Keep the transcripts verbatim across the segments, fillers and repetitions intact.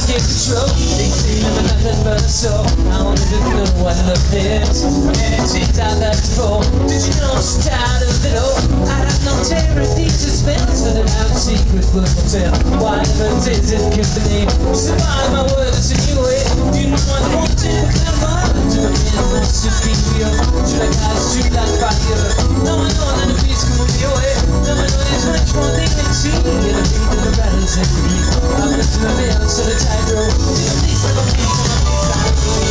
get control. They say I'm nothing but a soul. I wanted to know what love is, and it seems I love to fall. Did you know I'm so tired of it all? I have no terror, these are spells, but I'm a secret book will tell. Whatever it is, it could be. So by my words anyway, you know I want to come on to the end, to be real. Should I guys shoot like fire? No, I know that the beats come be away. No, I know there's much more they can see. Get a beat in the battles and breathe. I'm lifting my veil so the tightrope. Till at least I'm a piece of my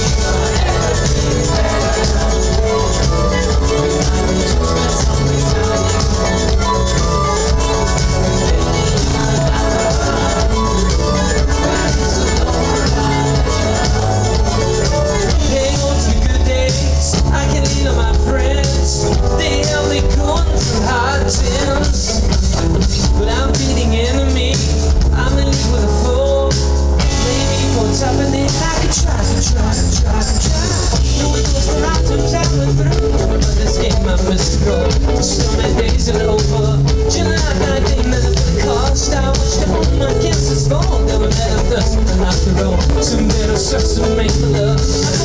some better stuff to make love.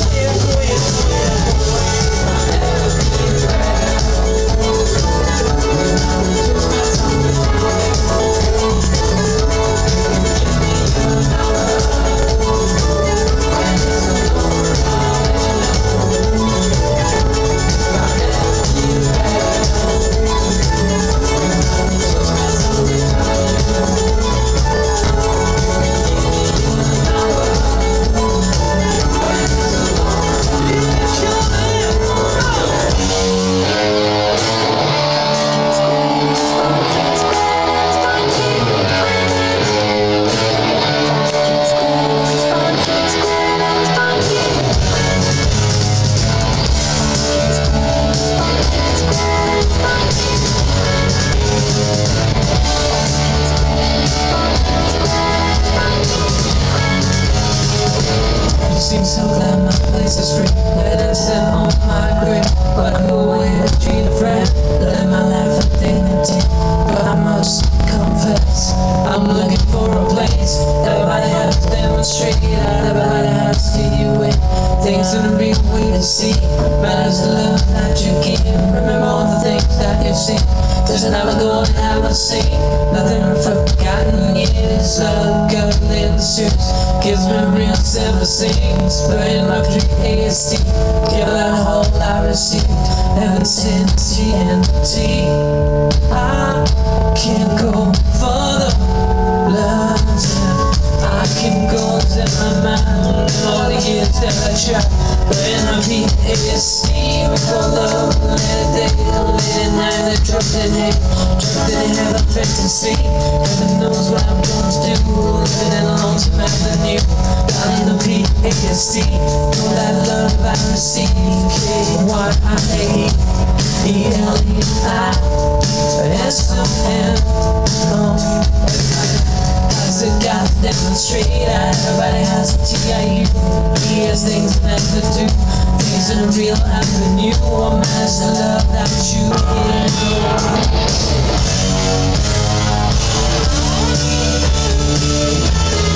Seems so glad my place is free. Let it sit on my grave. Walk away to treat a friend. Let my life with dignity. But I must confess, I'm looking for a place. Everybody has to demonstrate. Everybody has to you it. Things in a real way to see. Matters the love that you give. Remember all the things that you've seen. Cause I never go and haven't seen nothing forgotten years. Love girl in the suits gives me real self-esteems. But in my P H D, give that whole I received. Heaven sent T N T. I can't go further. Love I can go to my mind. All the years that I tried. But in my P H D, we call love. Let it day, late at night, they drop their name. Drop their have a fantasy. Heaven knows what I'm going to do. Living in a lonesome avenue. Down in the P H D. Know that love I receive. K Y I A E L E I S O N. I got to demonstrate. Everybody has a T I U. He has things that to do. Things in a real avenue. What matters the love that you give.